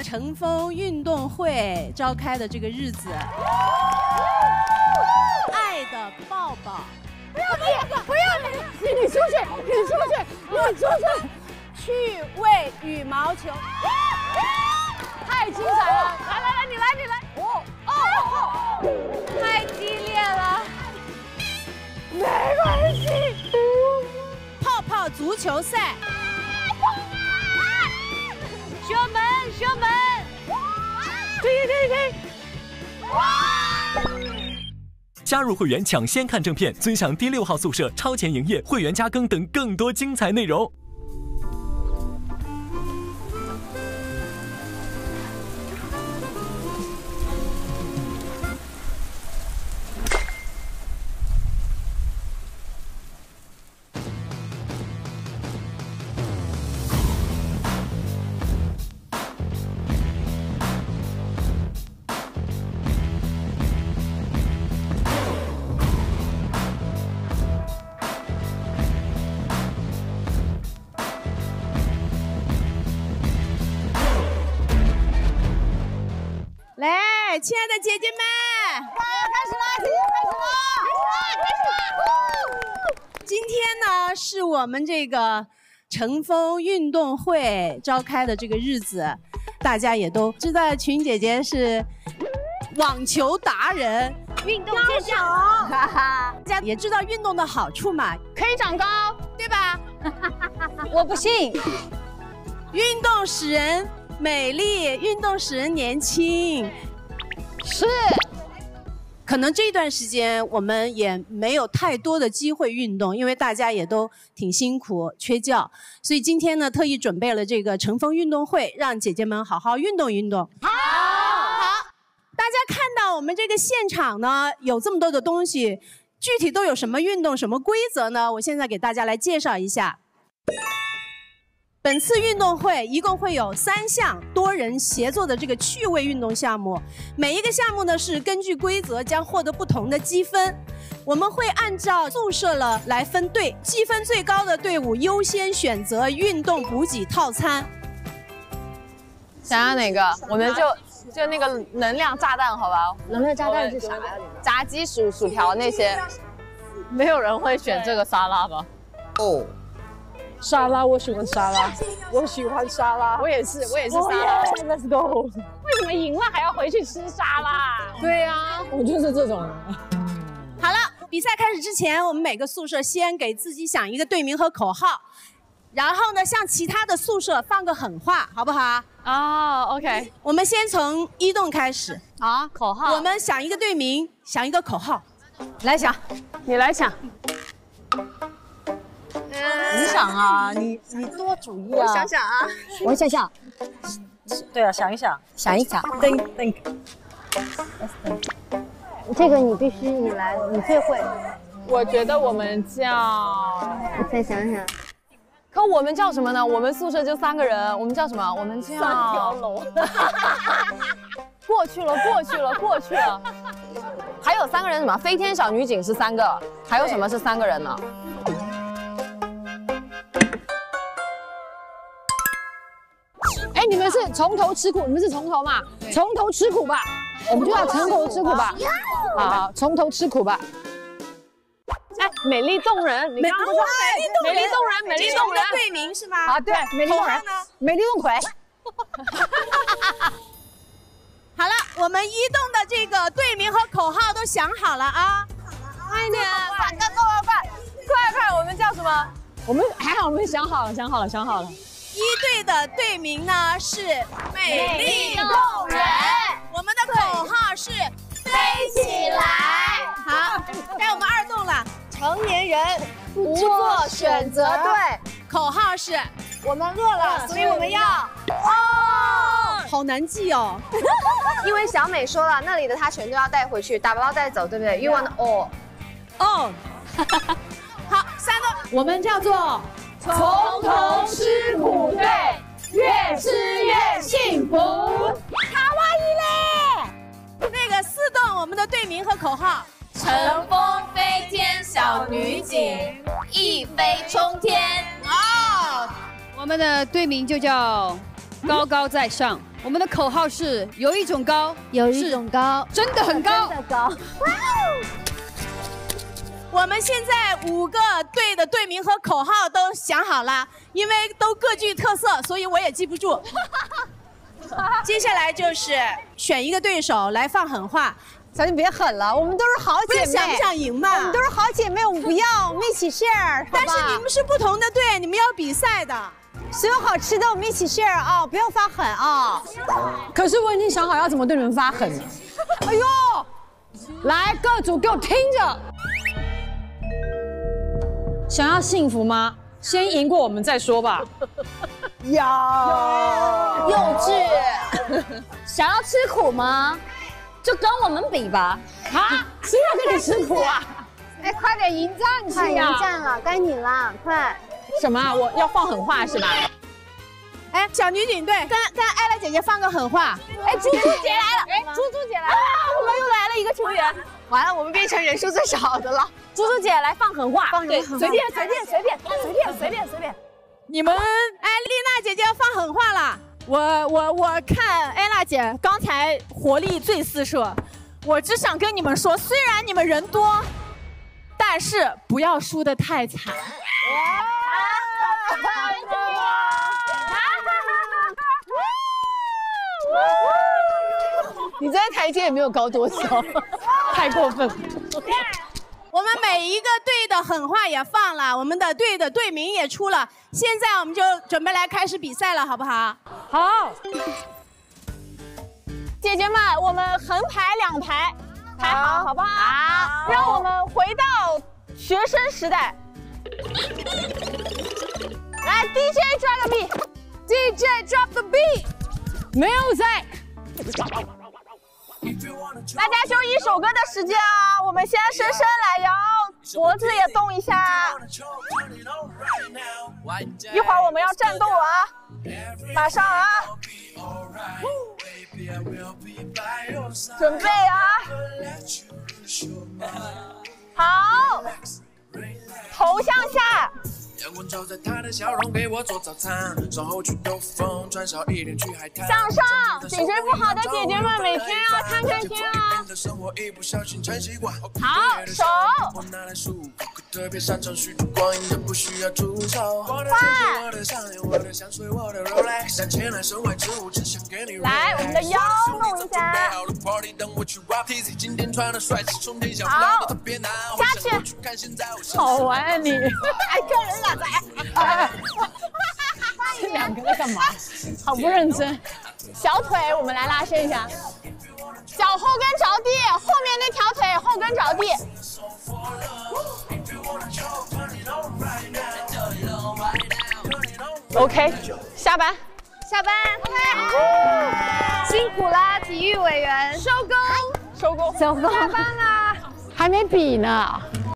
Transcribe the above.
乘风运动会召开的这个日子，爱的抱抱。 不要你出去！ 趣味羽毛球， 太精彩了！来，你来！太激烈了，没关系。 泡泡足球赛， 射门！停！ 加入会员抢先看正片，尊享第6号宿舍超前营业、会员加更等更多精彩内容。 来，亲爱的姐姐们， 开始了！ 今天呢是我们这个乘风运动会召开的这个日子，大家也都知道，群姐姐是网球达人， 运动健将， 大家也知道运动的好处嘛， 可以长高， 对吧？ 我不信。 运动使人美丽，运动使人年轻。 是。 可能这段时间我们也没有太多的机会运动，因为大家也都挺辛苦，缺觉，所以今天呢，特意准备了这个乘风运动会，让姐姐们好好运动运动。好，大家看到我们这个现场呢，有这么多的东西，具体都有什么运动、什么规则呢？我现在给大家来介绍一下。本次运动会一共会有3项多人协作的这个趣味运动项目，每一个项目呢是根据规则将获得不同的积分。我们会按照宿舍了来分队，积分最高的队伍优先选择运动补给套餐。 想要哪个？我们就那个能量炸弹，好吧？ 能量炸弹是啥呀？ 炸鸡薯条那些，没有人会选这个沙拉吧？ 哦。 沙拉，我喜欢沙拉， 我也是沙拉。 Let's go。为什么赢了还要回去吃沙拉？ 对呀， 我就是这种。 好了，比赛开始之前，我们每个宿舍先给自己想一个队名和口号，然后呢，向其他的宿舍放个狠话，好不好？ OK。 我们先从1栋开始。 好，口号。 我们想一个队名，想一个口号。 来想，你来想。 你想啊，你多主意啊！ 我想想啊， 我想想。对啊，想一想。Think。这个你必须你来，你最会。 我觉得我们叫…… 我再想想。 可我们叫什么呢？我们宿舍就3个人，我们叫什么？我们叫3条龙。过去了。还有3个人什么？飞天小女警是3个，还有什么是3个人呢？ 哎，你们是从头吃苦，你们是从头嘛？从头吃苦吧，我们就要从头吃苦吧。好，从头吃苦吧。 哎，美丽动人，你刚刚说美丽动人， 队名是吗？ 啊，对，美丽动人，美丽动腿。 好了，我们1栋的这个队名和口号都想好了啊！ 快点，快，我们叫什么？ 我们还好，我们想好了。 1队的队名呢是美丽动人， 我们的口号是飞起来。好，该我们2栋了。 成年人不做选择对， 口号是我们饿了，所以我们要好难记哦。 因为小美说了，那里的她全都要带回去，打包带走，对不对 ？You want all？ 好，3栋， 我们叫做从头吃苦队，越吃越幸福。 卡哇伊嘞！那个4栋，我们的队名和口号。 乘风飞天小女警，一飞冲天。 我们的队名就叫高高在上。我们的口号是有一种高， 有一种高， 真的很高。 真的高。 我们现在5个队的队名和口号都想好了，因为都各具特色，所以我也记不住。接下来就是选一个对手来放狠话。 小姐别狠了，我们都是好姐妹。 想不想赢嘛？ 我们都是好姐妹，我们不要，我们一起 share。 但是你们是不同的队，你们要比赛的。 所有好吃的我们一起 share 啊，不要发狠啊。 可是我已经想好要怎么对你们发狠了。哎呦，来各组给我听着。想要幸福吗？先赢过我们再说吧。 幼稚。想要吃苦吗？就跟我们比吧。 啊，谁要跟你吃苦啊？ 哎，快点迎战去呀！迎战了，该你了，快！ 什么？我要放狠话是吧？ 哎，小女警队跟艾拉姐姐放个狠话。 哎，猪猪姐来了！哎，猪猪姐来了！ 我们又来了一个球员，完了，我们变成人数最少的了。猪猪姐来放狠话， 对， 随便。 你们哎，丽娜姐姐要放狠话了。 我看艾拉姐刚才活力最四射，我只想跟你们说，虽然你们人多，但是不要输得太惨。 你这台阶也没有高多少，太过分了。 我们每一个队的狠话也放了，我们的队的队名也出了，现在我们就准备来开始比赛了，好不好？ 好， 姐姐们，我们横排2排，排好，好不好？好，让我们回到学生时代。来 ，DJ drop the beat，DJ drop the beat， music。 大家就1首歌的时间啊，我们先伸伸懒腰，脖子也动一下。一会儿我们要战斗啊，马上啊，准备啊，好，头向下。 阳光照在她的笑容，给我做早餐。稍后去兜风，穿少一点去海滩。 向上，颈椎不好的姐姐们每天要看看天啊。好，手。我拿来数口，特别擅长许多光阴的不需要助手。快。来，我们的腰弄一下。好，下去。 好玩啊你！ 哎，看人俩在。 这2个在干嘛？好不认真。 小腿我们来拉伸一下，脚后跟着地，后面那条腿后跟着地。OK， 下班。 下班，辛苦啦，体育委员， 收工。 下班啦，还没比呢。